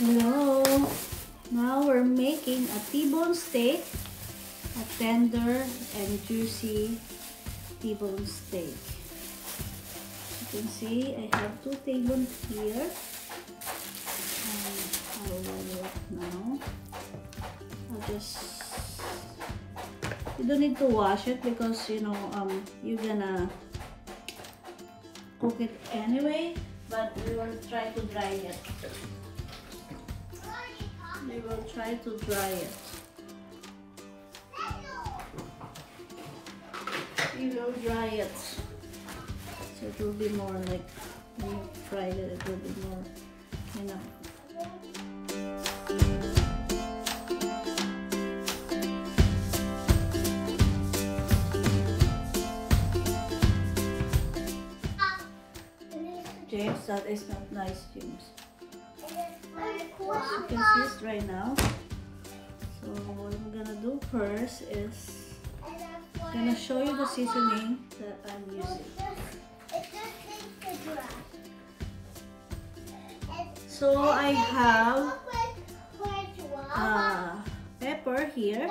Hello! Now we're making a T-bone steak, a tender and juicy T-bone steak. You can see I have 2 T-bones here. I will roll it now. You don't need to wash it because you're gonna cook it anyway, but we will try to dry it. We will try to dry it. We will dry it. So it will be more like, when you fry it, it will be more, James, that is not nice, James. You can see it's dry now. So what I'm gonna do first is I'm gonna show you the seasoning that I'm using. So I have pepper here,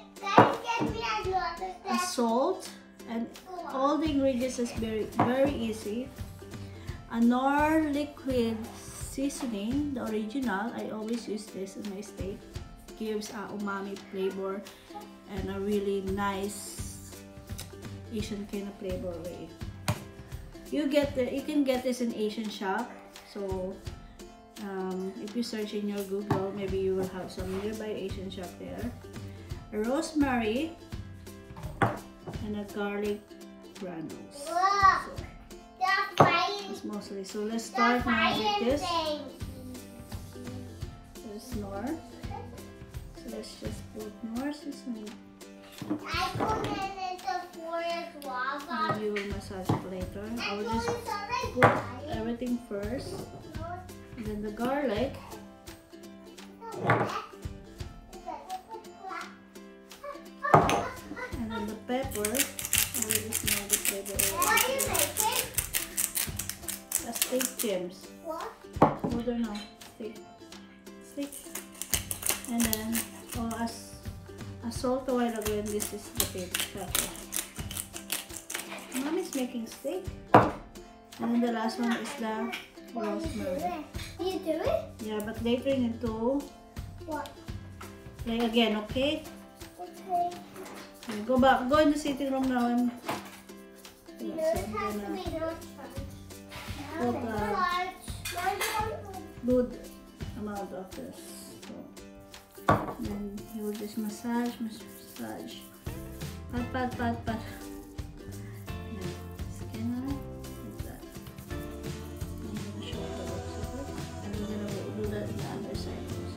a salt, and all the ingredients is very easy. A Knorr liquid seasoning, the original. I always use this in my steak. Gives a umami flavor and a really nice Asian kind of flavor way. You can get this in Asian shop. So if you search in your Google, maybe you will have some nearby Asian shop there. A rosemary and a garlic granules. So, it's mostly. So let's start now with this. There's Knorr. So let's just put Knorr seasoning. And you will massage it later. I will just put everything first. And then the garlic. And then the pepper. I will just know the flavor. What are you making? A steak, James. What? Hold on now. Steak. And then, a salt a while ago, and this is the pepper. Mommy's making steak. And then the last one is the rosemary. You do it? Yeah, but later you need to What? play again, okay? Okay. Go back. Go in the sitting room now and You so have I'm to gonna be not put a good amount of this. So, and then you will just massage. Pat. Yeah, skin like that. I'm gonna show you the looks of it, and we're gonna do that on the other side also.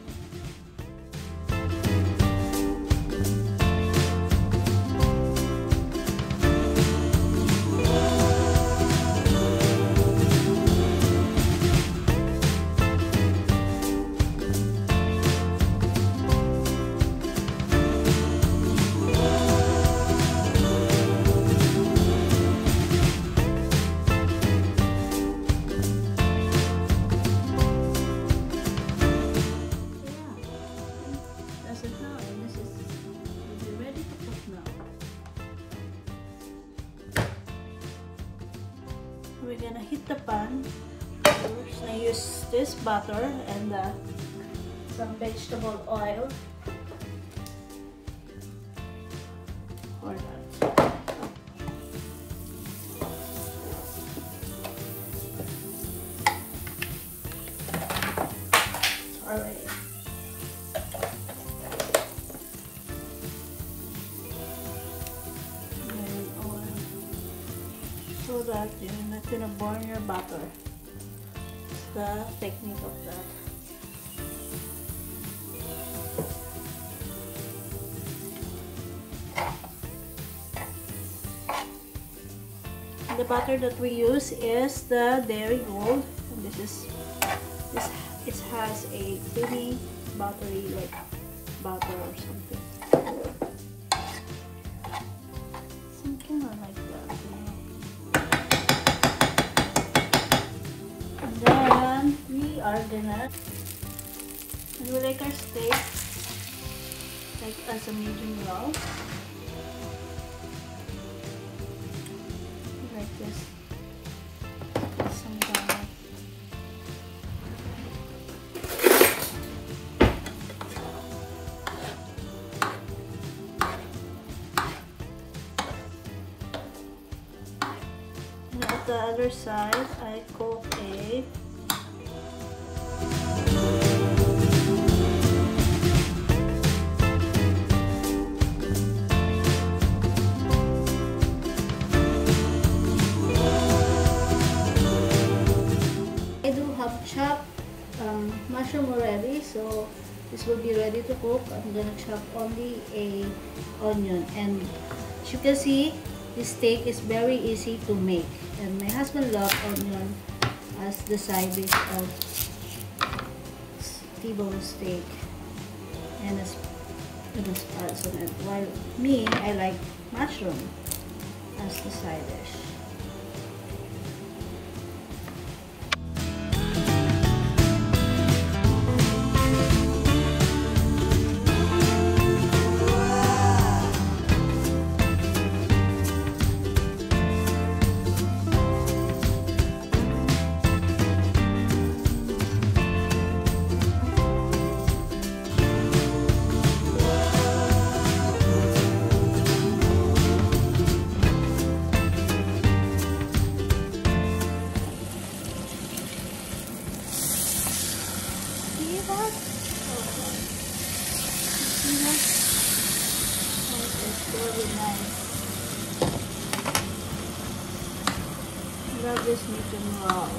We're gonna heat the pan. First, I use this butter and some vegetable oil for that. Alright. So that you're not gonna burn your butter. It's the technique of that. The butter that we use is the Dairy Gold. And it has a creamy, buttery like butter or something. Something like that. And then we are gonna And we like our steak like as a medium well. Like this. Some garlic. And at the other side, I cook a chopped mushroom already, so this will be ready to cook. I'm gonna chop only a onion, and as you can see, this steak is very easy to make, and my husband loves onion as the side dish of T-bone steak and asparagus on it, while me, I like mushroom as the side dish. Very nice. Love this medium raw.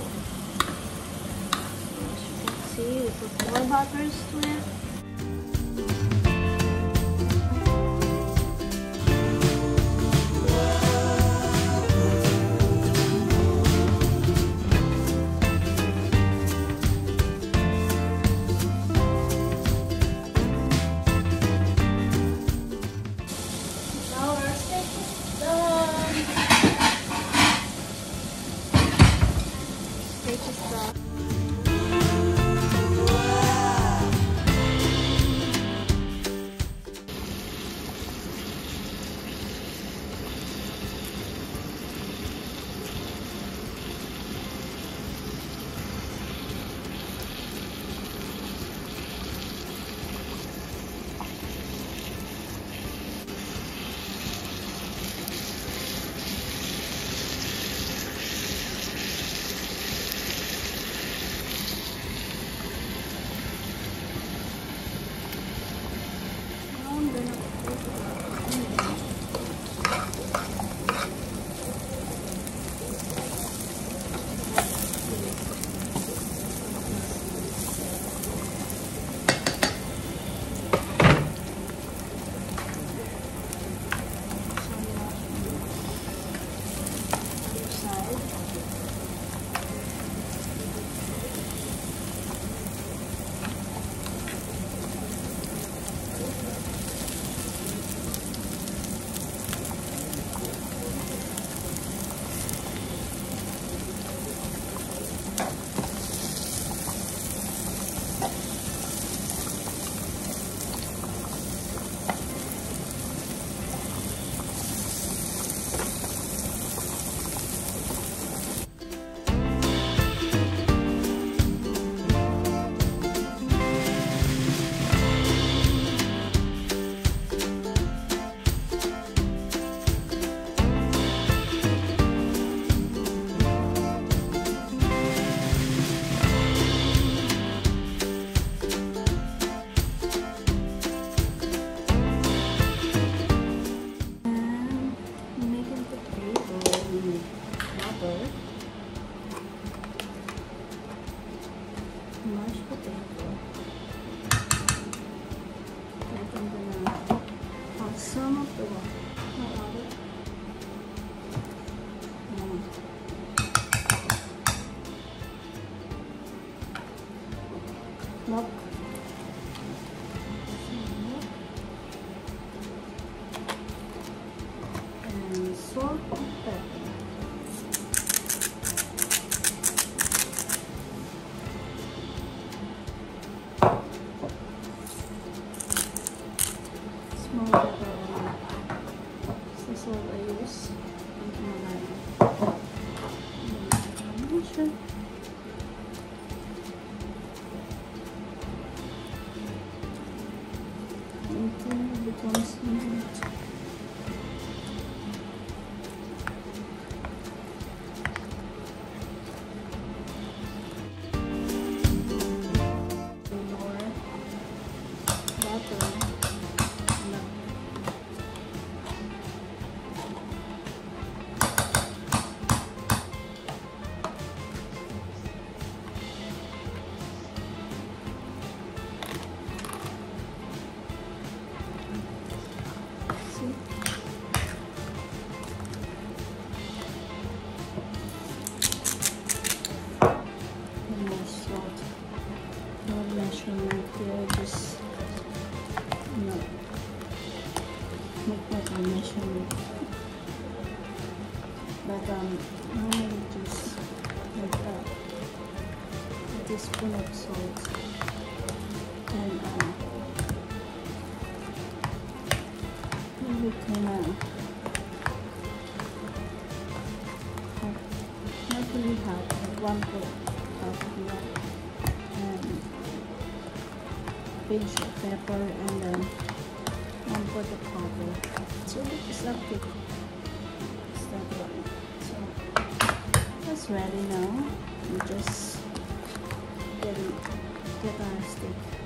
As you can see, we put more butters to it. Mashed potato. Like I'm gonna add some of the water. Milk. And salt and pepper. comes in. More butter. No. See? And more salt. No measurement here, just no. Make like a measurement. But normally just like that. A teaspoon of salt. And we can not really hot, like 1 cup of that, and pinch of pepper, and then 1 pot of coffee. So it's up to start running. So that's ready now. We just get our steak.